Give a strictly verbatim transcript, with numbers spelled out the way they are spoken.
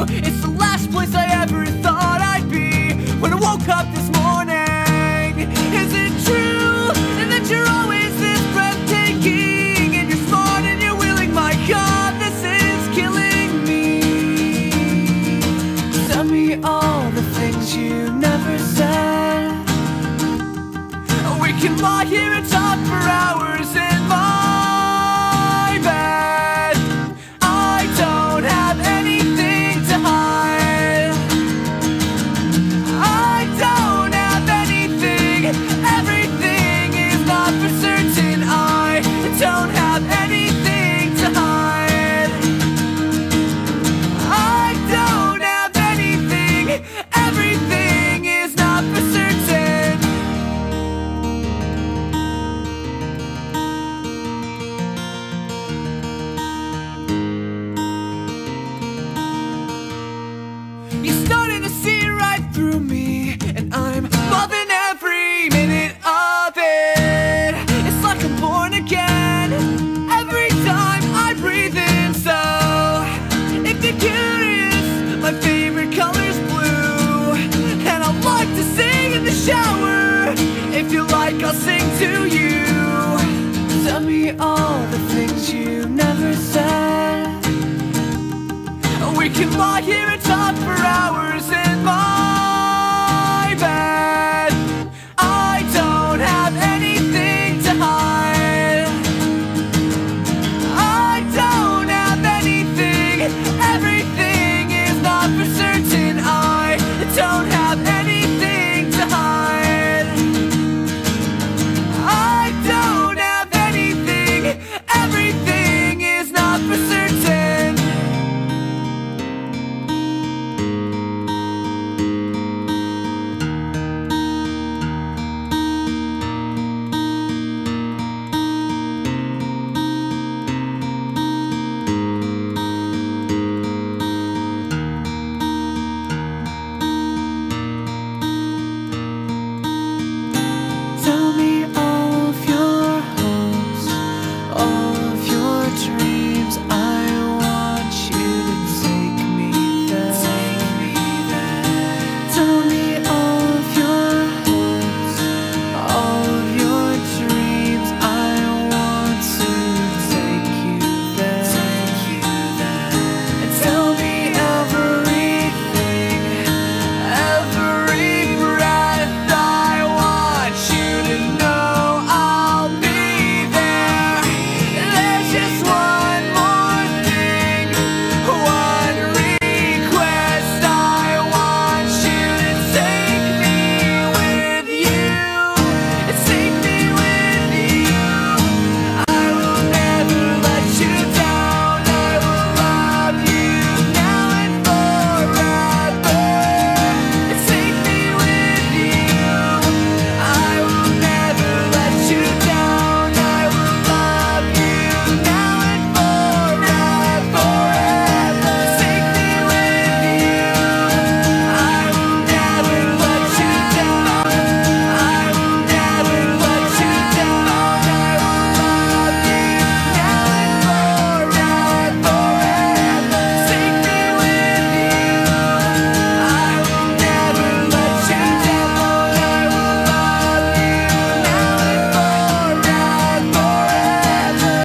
It's the last place I ever thought I'd be when I woke up this morning. Is it true that you're always this breathtaking, and you're smart and you're willing? My God, this is killing me. Tell me all the things you never said. We can lie here and talk for hours in my bed. I don't have anything to hide. I don't have anything. Everything is not for certain. I don't have anything to hide. I don't have anything. Everything is not for certain. You're starting to see right through me, and I'm loving every minute of it. It's like I'm born again every time I breathe in. So, if you're curious, my favorite color's blue, and I like to sing in the shower. If you like, I'll sing to you. Tell me all the things you never said. We can lie here and talk for hours.